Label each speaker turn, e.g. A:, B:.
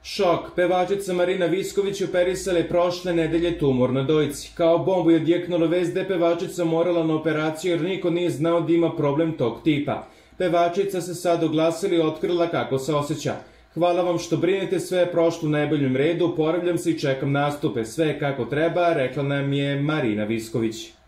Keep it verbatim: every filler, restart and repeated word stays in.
A: Šok, pevačica Marina Visković operisala je prošle nedelje tumor na dojci. Kao bombu je odjeknula vest da je pevačica morala na operaciju jer niko nije znao da ima problem tog tipa. Pevačica se sad oglasila i otkrila kako se osjeća. Hvala vam što brinete, sve je prošlo u najboljem redu, oporavljam se i čekam nastupe, sve je kako treba, rekla nam je Marina Visković.